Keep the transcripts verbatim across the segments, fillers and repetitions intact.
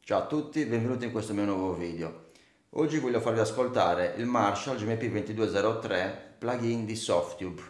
Ciao a tutti, benvenuti in questo mio nuovo video. Oggi voglio farvi ascoltare il Marshall G M P ventidue zero tre plugin di Softube.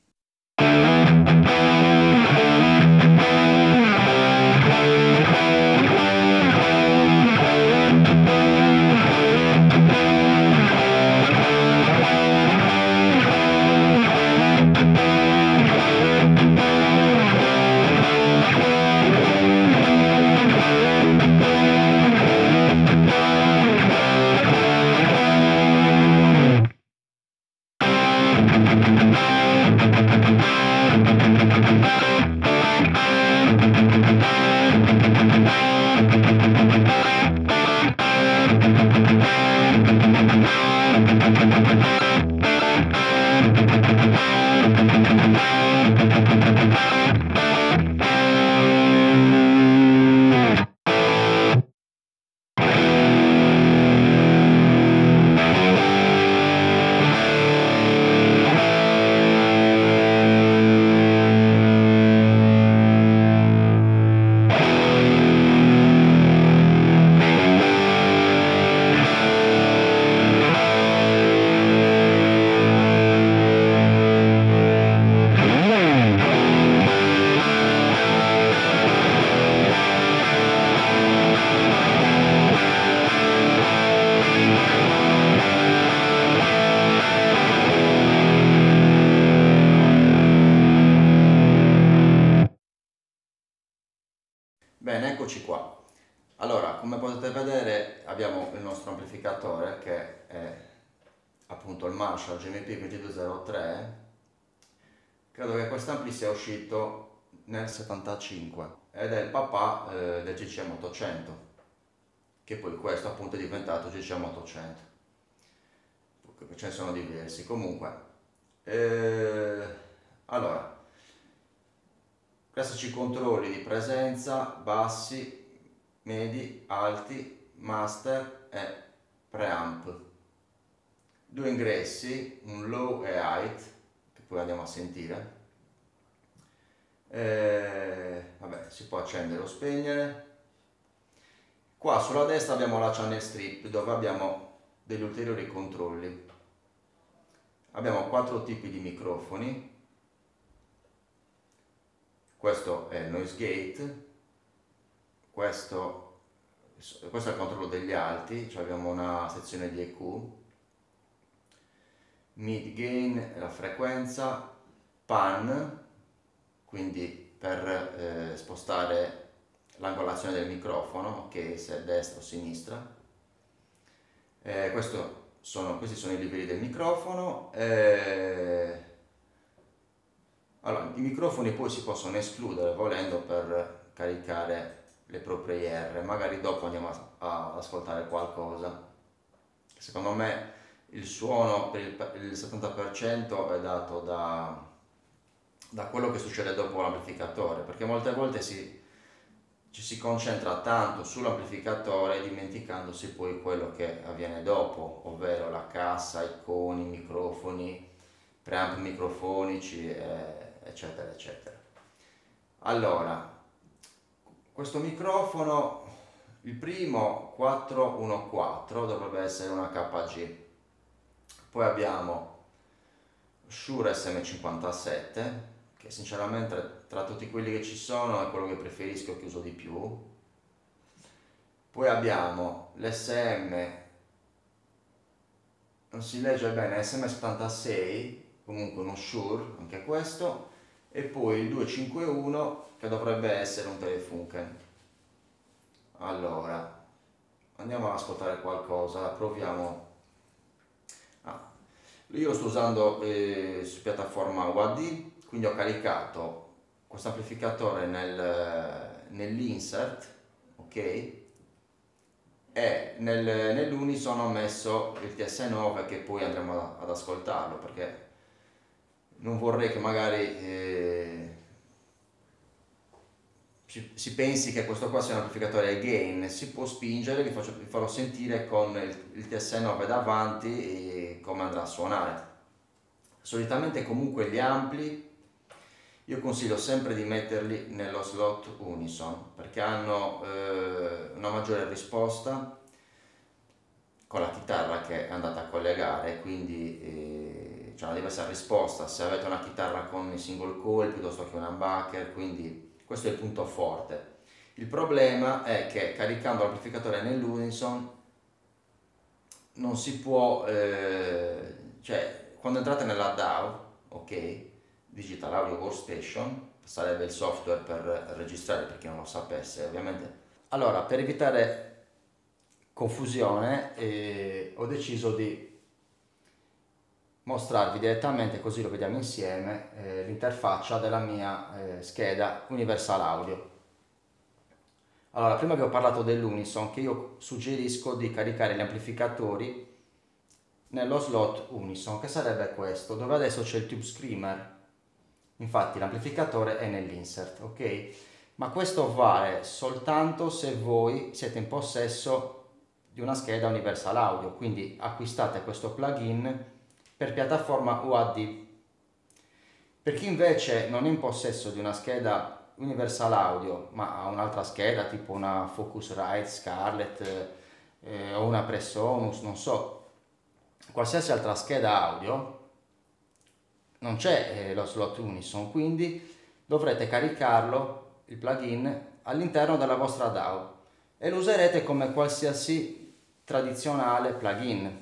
Bene, eccoci qua. Allora, come potete vedere abbiamo il nostro amplificatore che è appunto il Marshall G M P ventidue zero tre. Credo che quest'ampli sia uscito nel settantacinque ed è il papà eh, del G C M ottocento, che poi questo appunto è diventato G C M ottocento. Ce ne sono diversi. Comunque, eh, allora, classici controlli di presenza, bassi, medi, alti, master e preamp. Due ingressi, un low e height, che poi andiamo a sentire. E, vabbè, si può accendere o spegnere. Qua sulla destra abbiamo la channel strip dove abbiamo degli ulteriori controlli. Abbiamo quattro tipi di microfoni. Questo è il noise gate, questo, questo è il controllo degli alti, cioè abbiamo una sezione di E Q, mid gain è la frequenza, pan, quindi per eh, spostare l'angolazione del microfono, ok, se è destra o sinistra. Eh, questo sono, questi sono i livelli del microfono. Eh, Allora, i microfoni poi si possono escludere volendo per caricare le proprie I R, magari dopo andiamo ad ascoltare qualcosa. Secondo me il suono per il, il settanta per cento è dato da, da quello che succede dopo l'amplificatore, perché molte volte si, ci si concentra tanto sull'amplificatore dimenticandosi poi quello che avviene dopo, ovvero la cassa, i coni, i microfoni, preamp microfonici, eh, eccetera eccetera. Allora, questo microfono, il primo quattro uno quattro dovrebbe essere una K G, poi abbiamo Shure S M cinquantasette che sinceramente tra tutti quelli che ci sono è quello che preferisco, che uso di più. Poi abbiamo l'S M, non si legge bene, S M settantasei, comunque uno Shure anche questo, e poi il duecentocinquantuno che dovrebbe essere un Telefunken. Allora andiamo ad ascoltare qualcosa, proviamo. Ah, io lo sto usando eh, su piattaforma U A D, quindi ho caricato questo amplificatore nel, nell'insert, ok, e nel, nell'unison ho messo il T S nove che poi andremo ad ascoltarlo, perché non vorrei che magari eh, si, si pensi che questo qua sia un amplificatore gain. Si può spingere, vi, faccio, vi farò sentire con il, il T S nove davanti e come andrà a suonare. Solitamente comunque gli ampli, io consiglio sempre di metterli nello slot Unison perché hanno eh, una maggiore risposta con la chitarra che è andata a collegare, quindi eh, c'è una diversa risposta se avete una chitarra con il single coil piuttosto che un humbucker, quindi questo è il punto forte. Il problema è che caricando l'amplificatore nell'Unison non si può, eh, cioè quando entrate nella D A W, ok, Digital Audio Workstation, sarebbe il software per registrare per chi non lo sapesse ovviamente. Allora, per evitare confusione eh, ho deciso di mostrarvi direttamente, così lo vediamo insieme, eh, l'interfaccia della mia eh, scheda Universal Audio. Allora, prima vi ho parlato dell'Unison, che io suggerisco di caricare gli amplificatori nello slot Unison, che sarebbe questo, dove adesso c'è il Tube Screamer. Infatti l'amplificatore è nell'insert, ok? Ma questo vale soltanto se voi siete in possesso di una scheda Universal Audio, quindi acquistate questo plugin per piattaforma U A D. Per chi invece non è in possesso di una scheda Universal Audio ma ha un'altra scheda tipo una Focusrite, Scarlett eh, o una Presonus, non so, qualsiasi altra scheda audio, non c'è eh, lo slot Unison, quindi dovrete caricarlo, il plugin, all'interno della vostra D A W e lo userete come qualsiasi tradizionale plugin.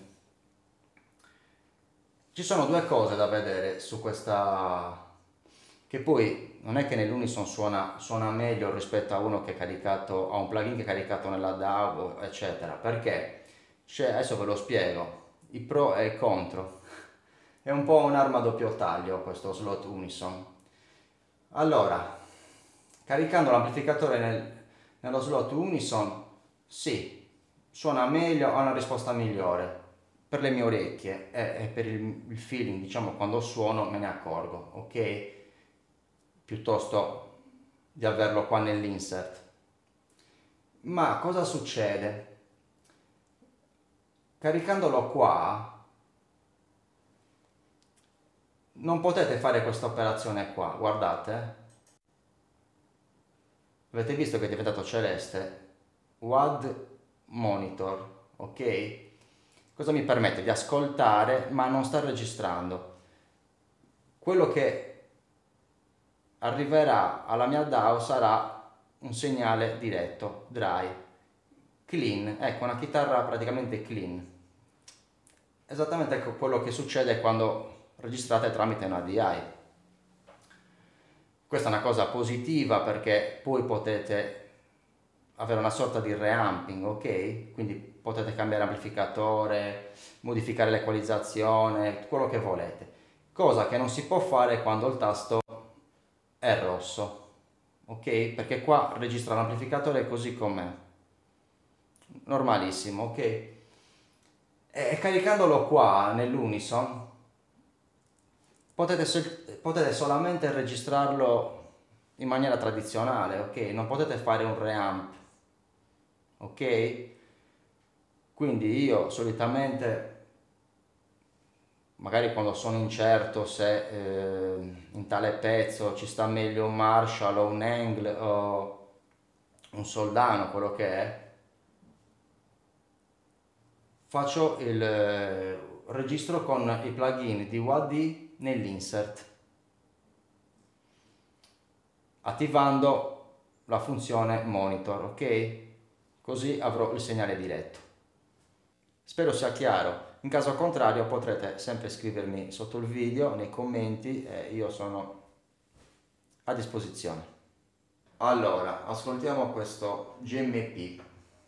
Ci sono due cose da vedere su questa, che poi non è che nell'Unison suona, suona meglio rispetto a uno che è caricato, a un plugin che è caricato nella D A W, eccetera, perché c'è, adesso ve lo spiego, i pro e i contro. È un po' un'arma a doppio taglio questo slot Unison. Allora, caricando l'amplificatore nel, nello slot Unison, sì, suona meglio, ha una risposta migliore per le mie orecchie e, e per il, il feeling, diciamo, quando suono me ne accorgo, ok? Piuttosto di averlo qua nell'insert. Ma cosa succede? Caricandolo qua non potete fare questa operazione qua, guardate, avete visto che è diventato celeste, W A D monitor, ok? Cosa mi permette di ascoltare ma non sta registrando. Quello che arriverà alla mia D A W sarà un segnale diretto, dry, clean, ecco, una chitarra praticamente clean, esattamente ecco quello che succede quando registrate tramite una D I. Questa è una cosa positiva perché poi potete avere una sorta di reamping, ok? Quindi potete cambiare amplificatore, modificare l'equalizzazione, quello che volete. Cosa che non si può fare quando il tasto è rosso, ok? Perché qua registra l'amplificatore così com'è, normalissimo, ok? E caricandolo qua nell'Unison Potete, potete solamente registrarlo in maniera tradizionale, ok? Non potete fare un reamp, ok? Quindi io solitamente, magari quando sono incerto se eh, in tale pezzo ci sta meglio un Marshall o un Engle o un Soldano, quello che è, faccio il eh, registro con i plugin di U A D nell'insert, attivando la funzione monitor, ok? Così avrò il segnale diretto. Spero sia chiaro, in caso contrario potrete sempre scrivermi sotto il video nei commenti e io sono a disposizione. Allora, ascoltiamo questo G M P.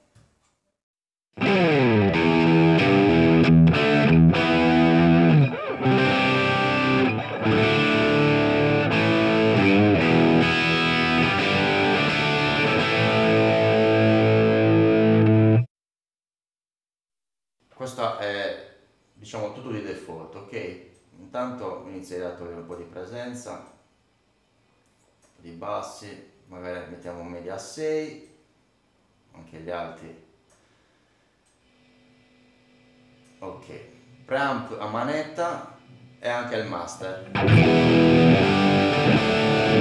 Questo è, diciamo, tutto di default, ok? Intanto inizierei a togliere un po' di presenza, un po' di bassi, magari mettiamo un media a sei, anche gli altri. Ok, preamp a manetta e anche il master.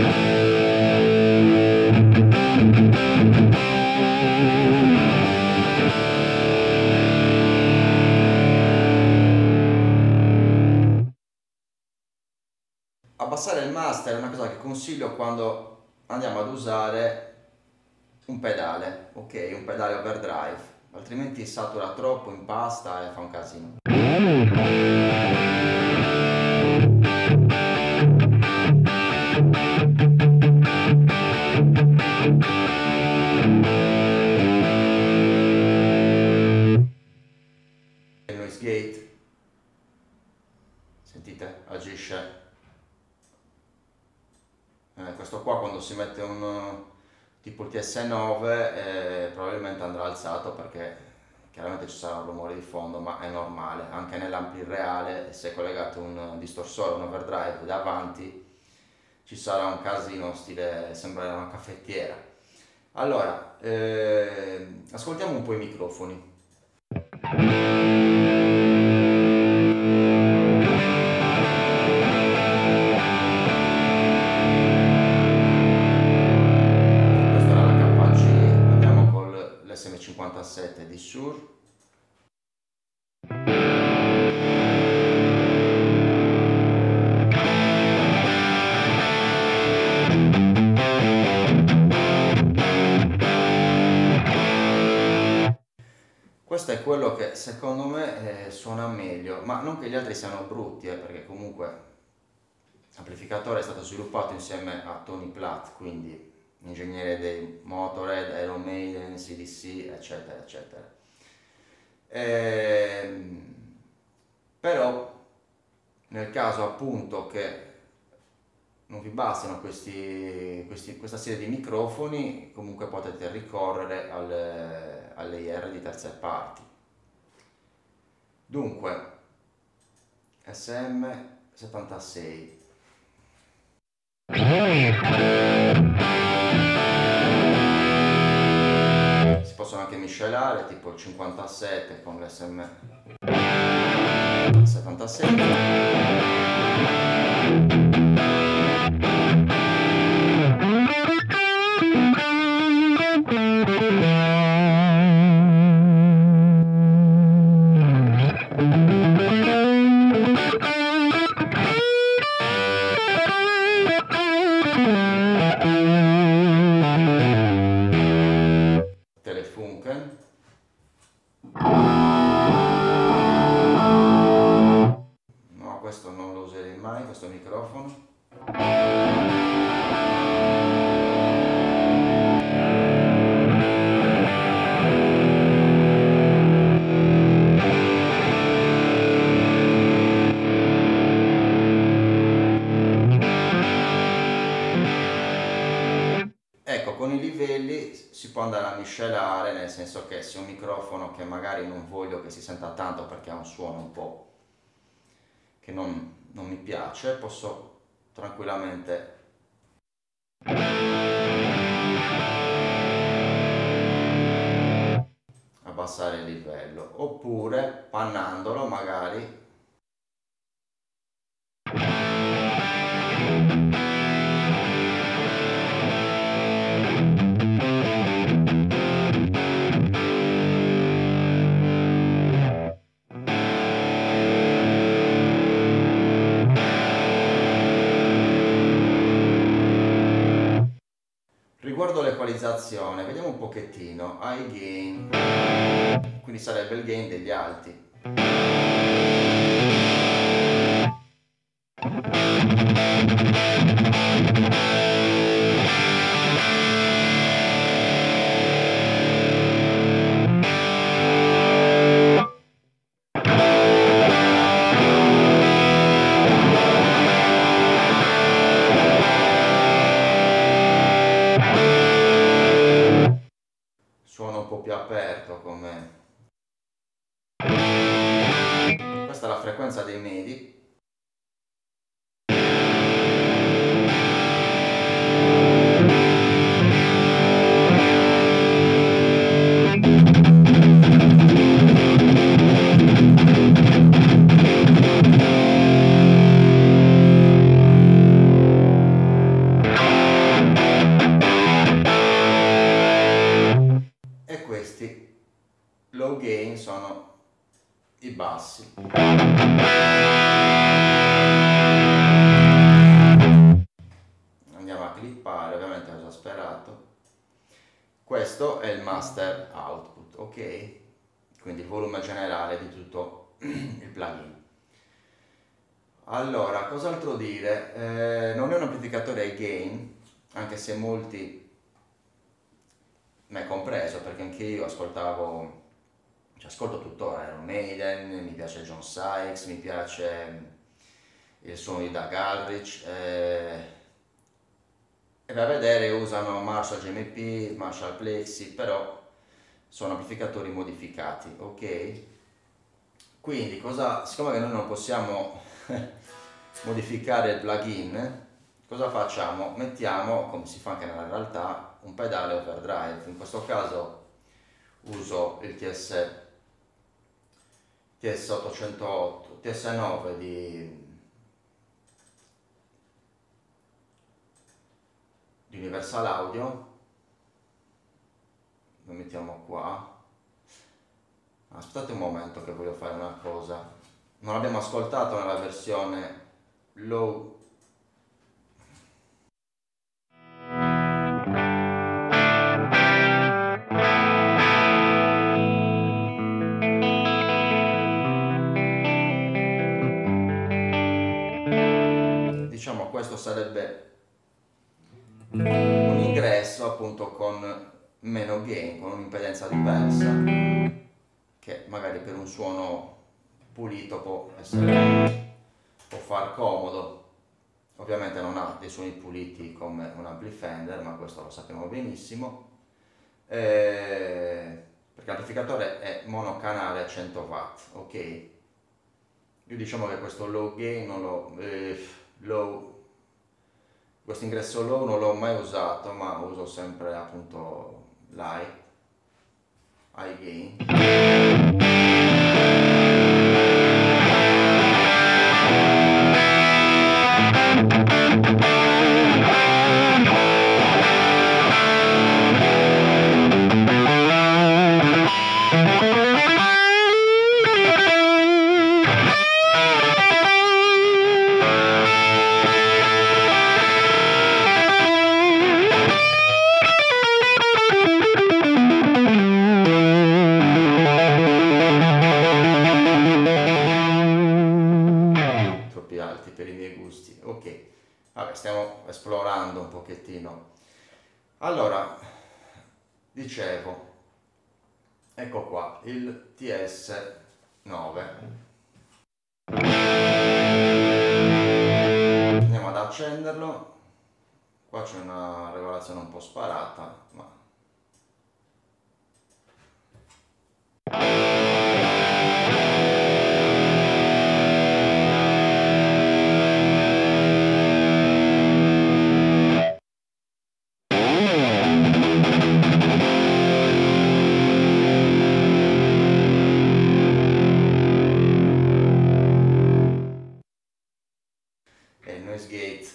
del master è una cosa che consiglio quando andiamo ad usare un pedale, ok? Un pedale overdrive, altrimenti satura troppo, impasta e fa un casino. Il noise gate, sentite, agisce. Eh, questo qua quando si mette un tipo il T S nove eh, probabilmente andrà alzato perché chiaramente ci sarà un rumore di fondo, ma è normale, anche nell'ampli reale se collegate un distorsore, un overdrive davanti ci sarà un casino stile, sembrerà una caffettiera. Allora, eh, ascoltiamo un po' i microfoni. S M cinquantasette di Shure. Questo è quello che secondo me eh, suona meglio, ma non che gli altri siano brutti, eh, perché comunque l'amplificatore è stato sviluppato insieme a Tony Platt, quindi ingegnere dei Motorhead, Iron Maiden, C D C, eccetera, eccetera. Ehm, però nel caso appunto che non vi bastino questi, questi, questa serie di microfoni, comunque potete ricorrere alle, alle I R di terze parti. Dunque, S M settantasei. Si possono anche miscelare, tipo il cinquantasette con l'S M settantasei. Telefunken. No, questo non lo userei mai, questo microfono. Ecco, con i livelli si può andare a miscelare, nel senso che se un microfono che magari non voglio che si senta tanto perché ha un suono un po' che non, non mi piace, posso tranquillamente abbassare il livello, oppure pannandolo magari Riguardo l'equalizzazione, vediamo un pochettino, high gain, quindi sarebbe il gain degli alti. Suona un po' più aperto come... Questa è la frequenza dei medi. E questi low gain sono i bassi. Questo è il master output, ok? Quindi il volume generale di tutto il plugin. Allora, cos'altro dire? Eh, non è un amplificatore ai gain, anche se molti, me compreso, perché anche io ascoltavo, cioè ascolto tuttora Iron Maiden, mi piace John Sykes, mi piace il suono di Doug Aldrich, eh, e vai a vedere usano Marshall G M P, Marshall Plexi, però sono amplificatori modificati, ok? Quindi cosa, siccome che noi non possiamo modificare il plugin, cosa facciamo? Mettiamo, come si fa anche nella realtà, un pedale overdrive. In questo caso uso il T S T S ottocentootto, T S nove di, di Universal Audio. Lo mettiamo qua. Aspettate un momento che voglio fare una cosa. Non l'abbiamo ascoltato nella versione low. Diciamo questo sarebbe un ingresso appunto con meno gain, con un'impedenza diversa, che magari per un suono pulito può essere, può far comodo. Ovviamente non ha dei suoni puliti come un ampli Fender, ma questo lo sappiamo benissimo, eh, perché l'amplificatore è monocanale a cento watt, ok? Io diciamo che questo low gain non lo, eh, low, questo ingresso low non l'ho mai usato, ma uso sempre appunto l'high, high gain. Ok, vabbè, stiamo esplorando un pochettino. Allora, dicevo, ecco qua il T S nove. Andiamo ad accenderlo. Qua c'è una regolazione un po' sparata, ma noise gate.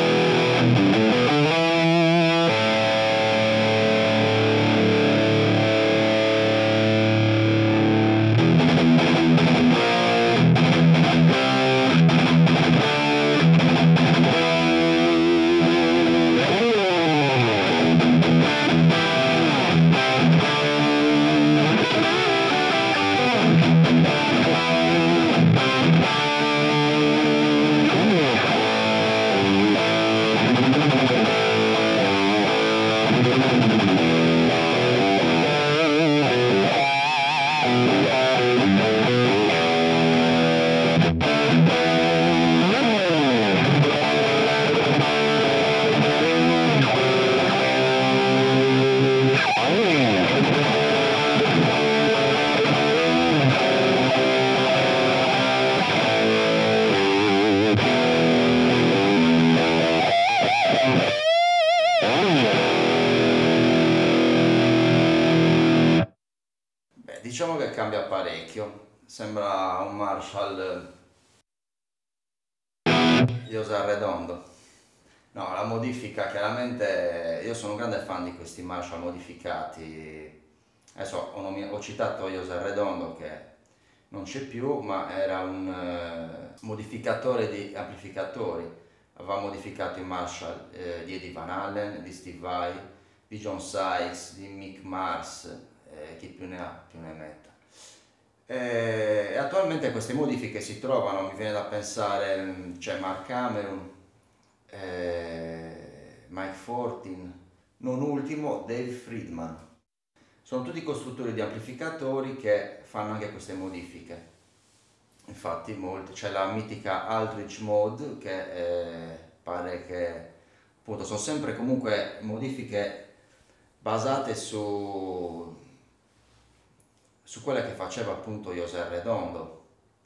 Diciamo che cambia parecchio, sembra un Marshall Yosel redondo. No, la modifica chiaramente, io sono un grande fan di questi Marshall modificati. Adesso ho, nomi- ho citato Yosel redondo che non c'è più, ma era un eh, modificatore di amplificatori. Aveva modificato i Marshall eh, di Eddie Van Halen, di Steve Vai, di John Sykes, di Mick Mars, eh, chi più ne ha più ne metta. E attualmente queste modifiche si trovano, mi viene da pensare, c'è Mark Cameron, eh, Mike Fortin, non ultimo Dave Friedman. Sono tutti costruttori di amplificatori che fanno anche queste modifiche. Infatti molti, c'è la mitica Aldrich Mode che eh, pare che appunto sono sempre comunque modifiche basate su, su quelle che faceva appunto José Redondo.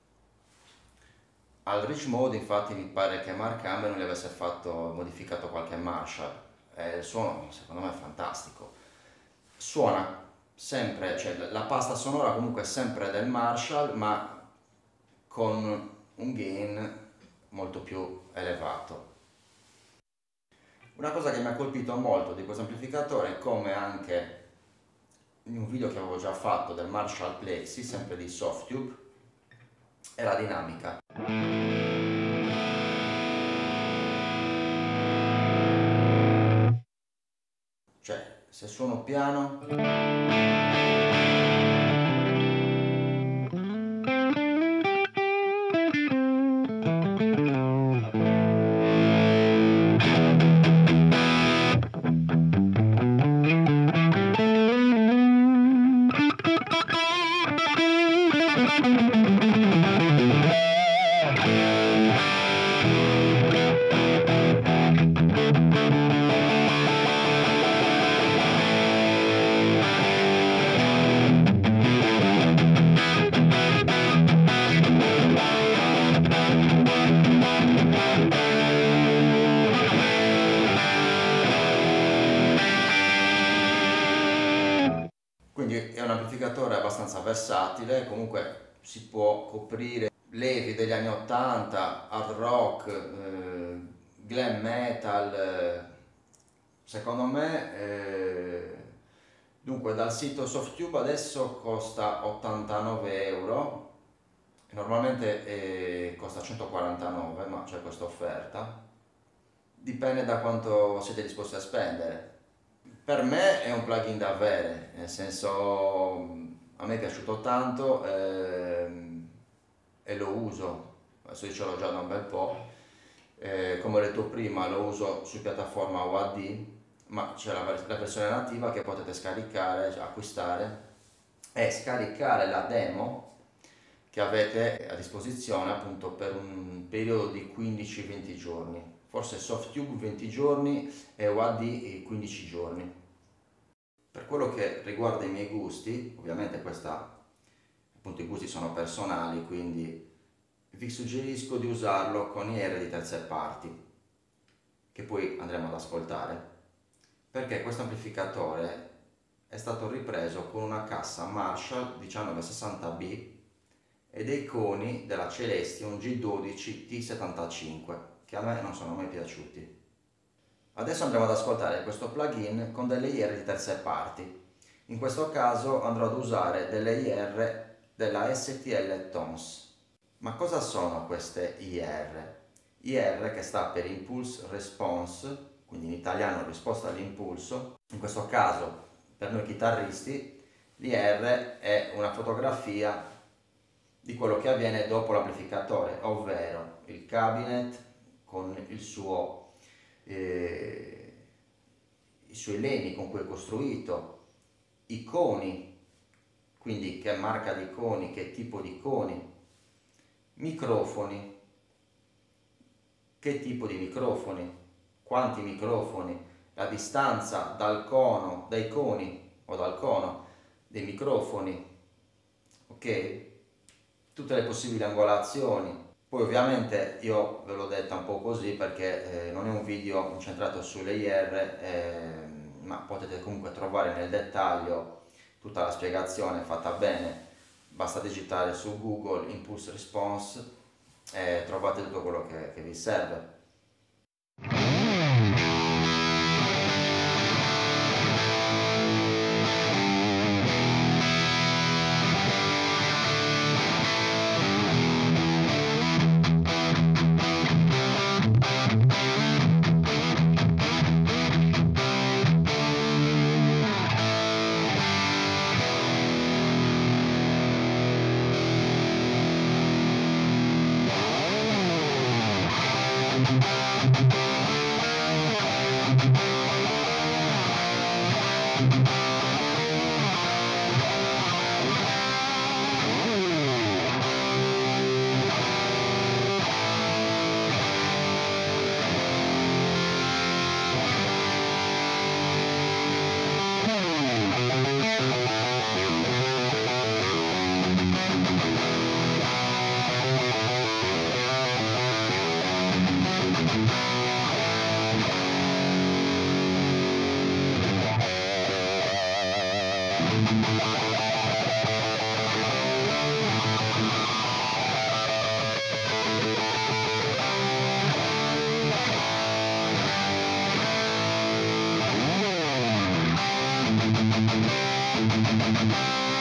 Aldrich Mode infatti mi pare che Mark Cameron gli avesse fatto modificato qualche Marshall e il suono secondo me è fantastico. Suona sempre, cioè la pasta sonora comunque è sempre del Marshall ma con un gain molto più elevato. Una cosa che mi ha colpito molto di questo amplificatore è come anche in un video che avevo già fatto del Marshall Plexi, sempre di Softube, è la dinamica. Cioè, se suono piano quindi è un amplificatore abbastanza versatile, comunque si può coprire levi degli anni ottanta, hard rock, eh, glam metal, eh, secondo me, eh, dunque dal sito Softube adesso costa ottantanove euro, normalmente eh, costa centoquarantanove, ma c'è questa offerta, dipende da quanto siete disposti a spendere. Per me è un plugin da avere, nel senso a me è piaciuto tanto ehm, e lo uso, adesso io ce l'ho già da un bel po', eh, come ho detto prima lo uso su piattaforma U A D, ma c'è la, la versione nativa che potete scaricare, cioè acquistare e scaricare la demo che avete a disposizione appunto per un periodo di quindici venti giorni. Forse Softube venti giorni e U A D quindici giorni. Per quello che riguarda i miei gusti, ovviamente questa, appunto i gusti sono personali, quindi vi suggerisco di usarlo con I R di terze parti, che poi andremo ad ascoltare, perché questo amplificatore è stato ripreso con una cassa Marshall diciannove sessanta B e dei coni della Celestion G dodici T settantacinque. Che a me non sono mai piaciuti. Adesso andremo ad ascoltare questo plugin con delle I R di terze parti. In questo caso andrò ad usare delle I R della S T L Tones. Ma cosa sono queste I R? I R che sta per Impulse Response, quindi in italiano risposta all'impulso. In questo caso per noi chitarristi l'I R è una fotografia di quello che avviene dopo l'amplificatore, ovvero il cabinet con il suo, eh, i suoi legni con cui è costruito, i coni, quindi che marca di coni, che tipo di coni, microfoni, che tipo di microfoni, quanti microfoni, la distanza dal cono, dai coni o dal cono dei microfoni, ok? Tutte le possibili angolazioni. Poi ovviamente io ve l'ho detta un po' così perché eh, non è un video incentrato sulle I R, eh, ma potete comunque trovare nel dettaglio tutta la spiegazione fatta bene. Basta digitare su Google Impulse Response e trovate tutto quello che, che vi serve.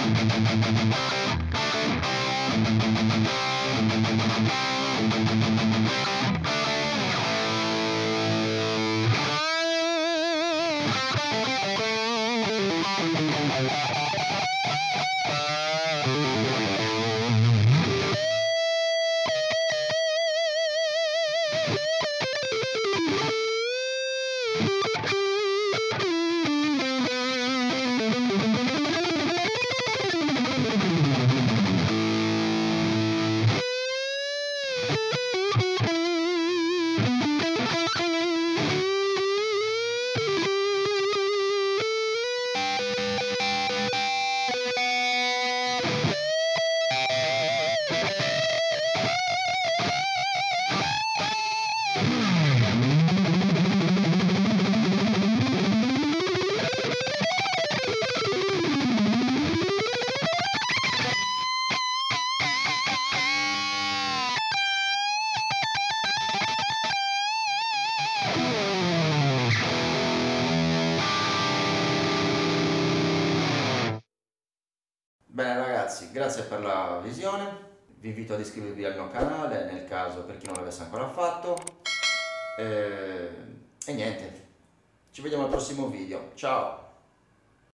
Bene ragazzi, grazie per la visione, vi invito ad iscrivervi al mio canale nel caso per chi non l'avesse ancora fatto e, e niente, ci vediamo al prossimo video, ciao!